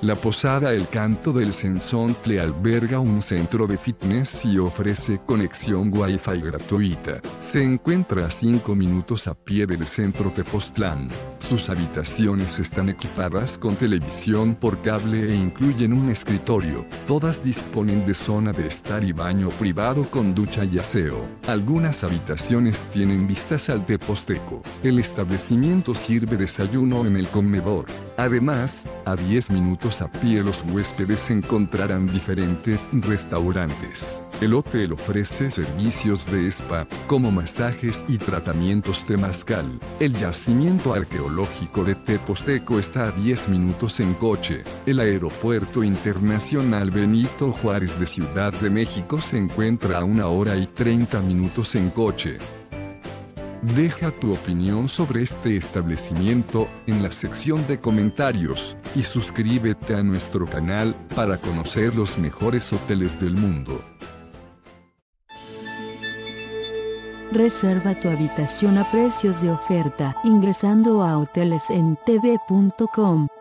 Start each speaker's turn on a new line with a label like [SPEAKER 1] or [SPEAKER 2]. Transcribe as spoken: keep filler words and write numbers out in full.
[SPEAKER 1] La posada El Canto del Cenzontle alberga un centro de fitness y ofrece conexión Wi-Fi gratuita. Se encuentra a cinco minutos a pie del centro Tepoztlán. Sus habitaciones están equipadas con televisión por cable e incluyen un escritorio. Todas disponen de zona de estar y baño privado con ducha y aseo. Algunas habitaciones tienen vistas al Teposteco. El establecimiento sirve desayuno en el comedor. Además, a diez minutos a pie los huéspedes encontrarán diferentes restaurantes. El hotel ofrece servicios de spa, como masajes y tratamientos temazcal. El yacimiento arqueológico de Teposteco está a diez minutos en coche. El Aeropuerto Internacional Benito Juárez de Ciudad de México se encuentra a una hora y treinta minutos en coche. Deja tu opinión sobre este establecimiento en la sección de comentarios y suscríbete a nuestro canal para conocer los mejores hoteles del mundo.
[SPEAKER 2] Reserva tu habitación a precios de oferta ingresando a hoteles en t v punto com.